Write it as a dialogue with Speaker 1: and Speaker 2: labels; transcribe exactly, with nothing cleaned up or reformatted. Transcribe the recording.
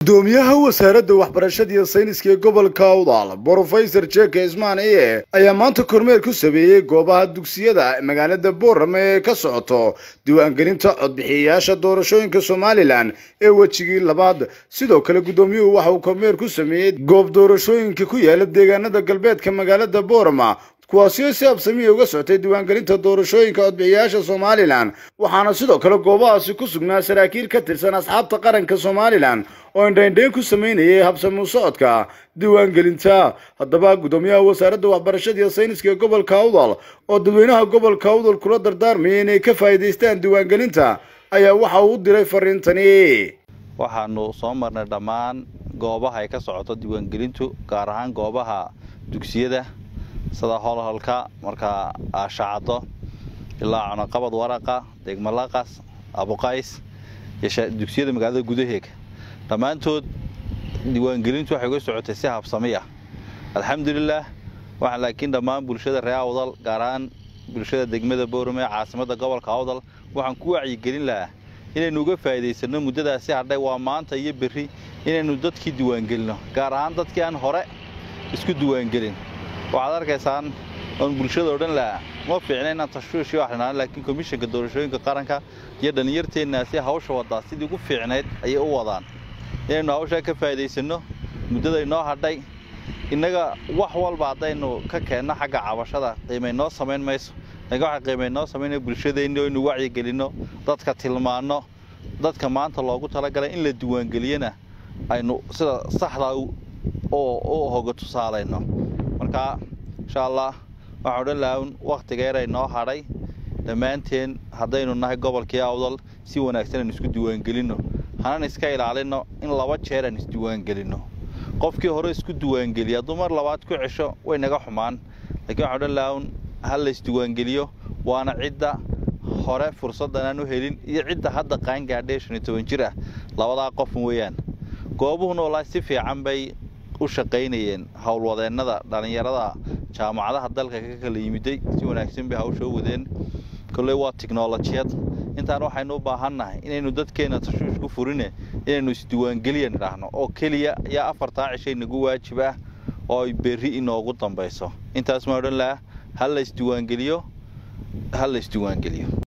Speaker 1: gudoomiyaha wasaaradda waxbarashada iyo sayniska ee gobolka Awdal Professor Jake Ismaaniye ayaa maanta kormeer ku sameeyay goobaha dugsiyada magaalada Boorama ee ka socoto diiwaangelinta codbixiyayaasha doorashooyinka Somaliland ee wajigii labaad. Sidoo kale gudoomiyuhu waxa uu kormeer ku sameeyay goob doorashooyinka ku yaala deegaanada galbeedka magaalada Boorama kuwaasi si habsami uga socotay diiwaangelinta doorashooyinka codbixiyayaasha Somaliland. Waxaana sidoo kale goobahaasi ku sugnaa saraakiil ka tirsan asxaabta qaranka Somaliland oo indhayn ku sameynayay habsami u socodka diiwaangelinta. Haddaba gudoomiyaha wasaaradda waxbarashada iyo sayniska ee gobolka Awdal oo dadweynaha gobolka Awdal kula dardaarmay inay ka faa'iideystaan diiwaangelinta ayaa waxa uu diray fariintani.
Speaker 2: waxaanu soo marnay dhammaan goobaha ay ka socoto diiwaangelintu gaar ahaan goobaha dugsiyada sida howlhalka marka aashacado ilaa cuna qabad waraqa degmalaqas abuqays iyo dugsiyada magaalada gudaheega dhammaantood diiwaangelintu waxay uga socotay si habsami ah alxamdulillah. waxa laakiin dhammaan bulshada reer Awdal gaar ahaan bulshada degmada Boorama ee caasimadda gobolka Awdal waxaan ku wacyigelin lahaa inaynu uga faa'iideysano muddadaasi hadhay waa maanta iyo berri inaynu dadkii diiwaangelino gaar ahaan dadkii aan hore isku diiwaangelin. waxaad arkaysaan oo bulshada oo dhan la ma fiicna inaan tashwiish iyo waxnaan laakiin komishanka doorashooyinka qaranka iyo dhalinyarteena si hawsha wada sidii ugu fiicneed ayay u wadaan inaynu hawsha ka faa'iideysano muddada inoo hadhay inaga wax walba hadaynu ka keenno xagga cabashada qiimay noo sameyn mayso laga waxa qiimay noo sameynay bulshadeena inuu wacyi gelino dadka tilmaano dadka maanta loogu talagalay in la diiwaangeliyana aynu sida saxda oo oo hoga tusaalayno. marka insha Allah waxa oran lahayn waqtiga yar ay noo haray dhammaanteen hadaynu nahay gobolka Awdal si wanaagsan isku diiwaangelino hanaan iska ilaalino in laba jeer aan is diiwaangelino. qofkii hore isku diiwaangeliya dumar labaad ku cisho way naga xumaan laakiin waxa oran lahayn hal la is diiwaangeliyo waana cidda hore fursadan aan u helin iyo cidda hadda qaan gaadhay shan iyo toban jir ah labada qof weeyaan. goobuhuna walaal si fiican bay u shaqeynayeen hawlwadeennada dhalinyarada jaamacadaha dalka ka kala yimiday si wanaagsan bay hawsha u wadeen kulay waa tiknoolajiyad intaan waxaynu u baahannahay inaynu dadkeena tashwiish ku furine inaynu is diiwaangeliyaan raahno oo kaliya ya afarta cishay nagu waajib ah oo berri inoogu dambayso. intaas ma odhan laha hal la is diiwaangeliyo hal la is diiwaangeliyo.